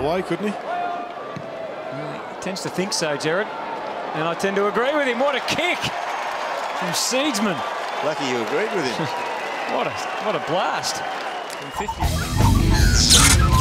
away, couldn't he? Well, he tends to think so, Jared. And I tend to agree with him. What a kick from Seedsman. Lucky you agreed with him. What a blast. From 50.